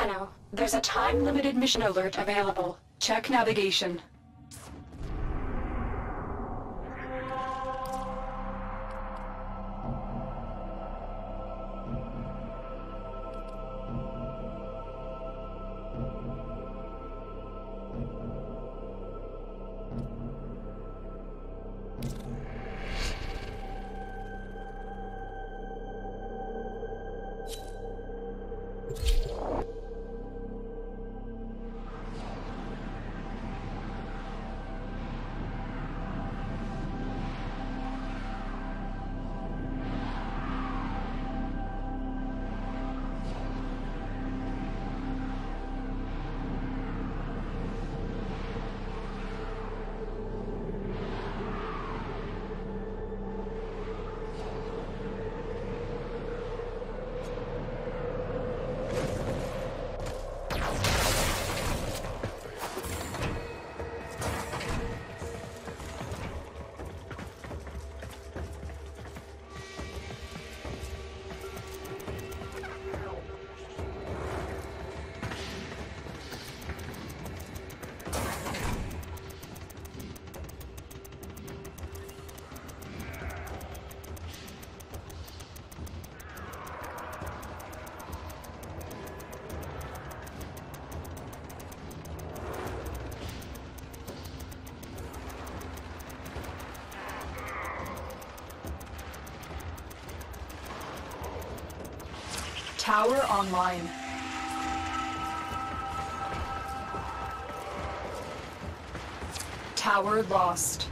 channel. There's a time-limited mission alert available. Check navigation. Tower online. Tower lost.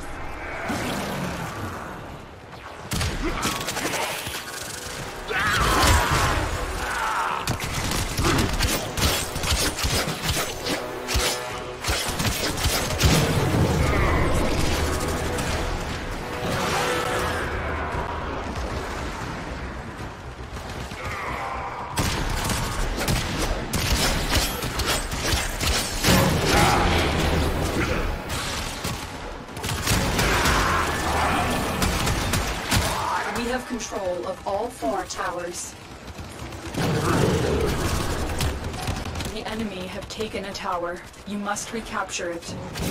Control of all 4 towers. The enemy have taken a tower. You must recapture it.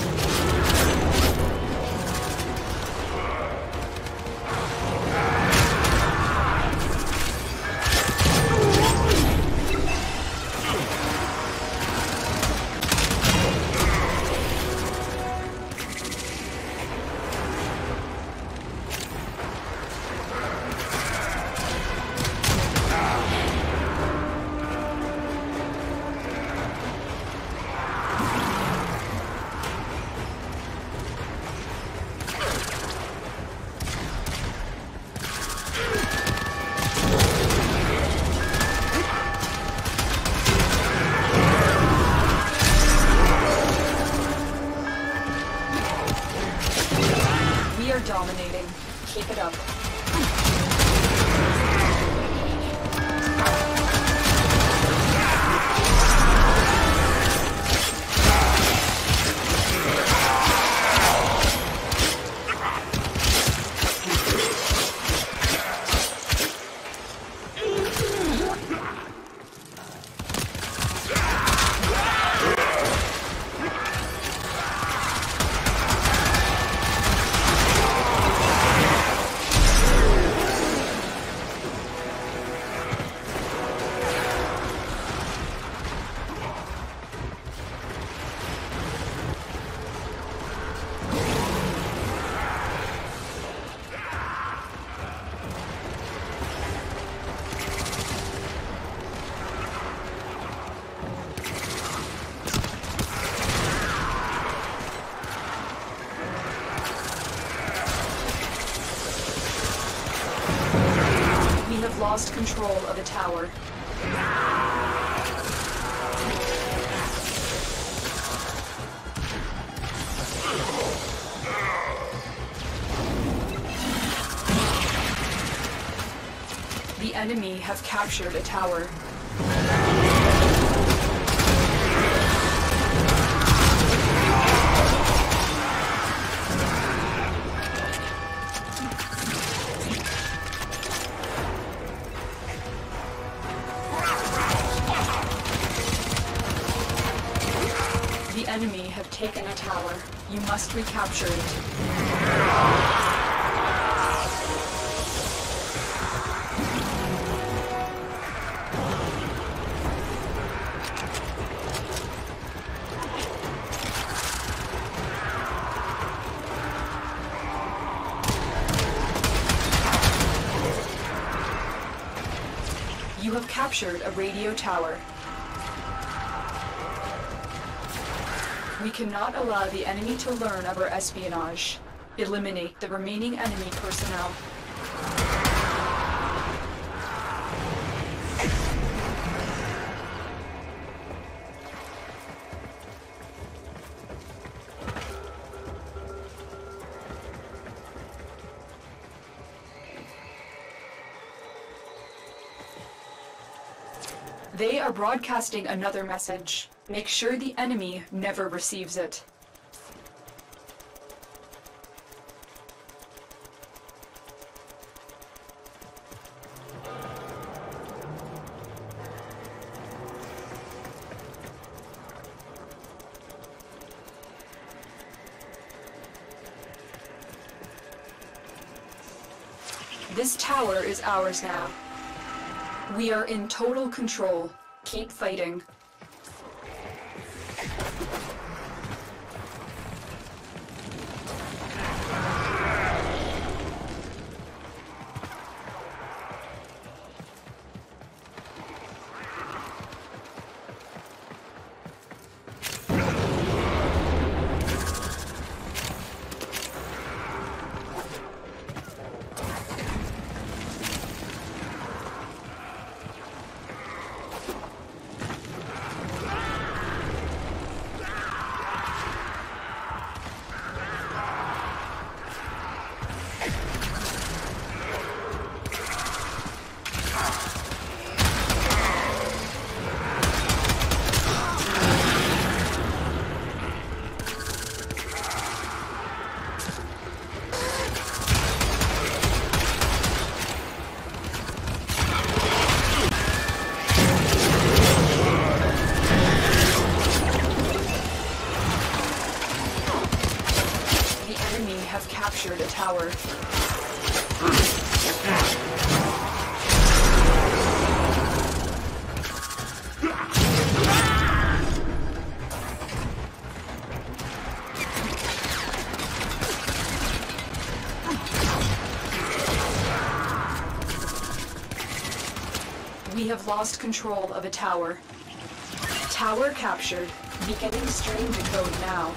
Dominating. Keep it up. Lost control of a tower. The enemy have captured a tower. taken a tower. You must recapture it. You have captured a radio tower. We cannot allow the enemy to learn of our espionage. Eliminate the remaining enemy personnel. They are broadcasting another message. Make sure the enemy never receives it. This tower is ours now. We are in total control. Keep fighting. Captured a tower. We have lost control of a tower. Tower captured. Beginning stream decode now.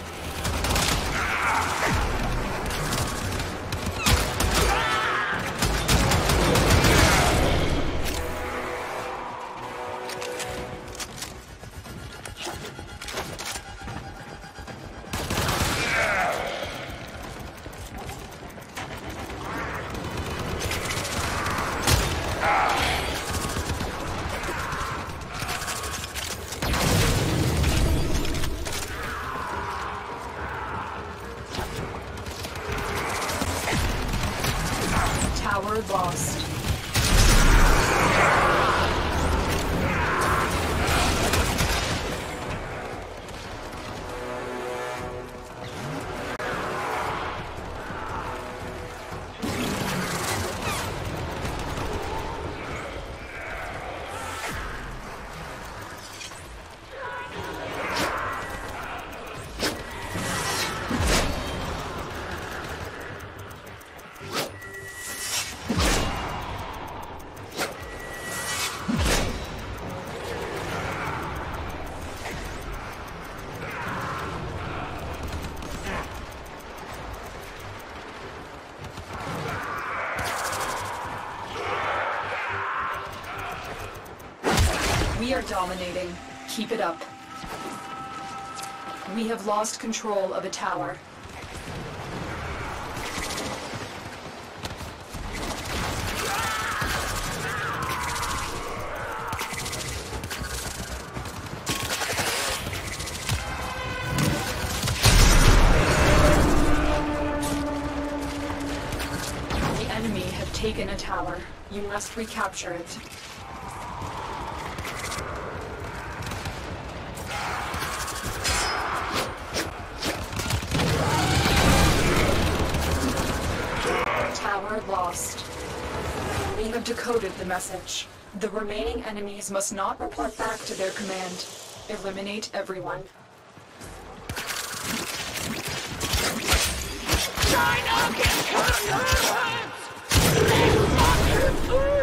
Tower lost. We are dominating. Keep it up. We have lost control of a tower. The enemy have taken a tower. You must recapture it. Tower lost. We have decoded the message. The remaining enemies must not report back to their command. Eliminate everyone. China can cut your heads! Let's fucking food!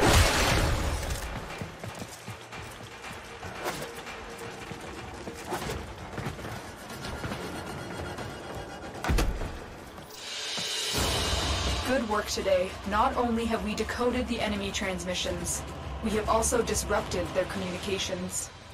Good work today. Not only have we decoded the enemy transmissions, we have also disrupted their communications.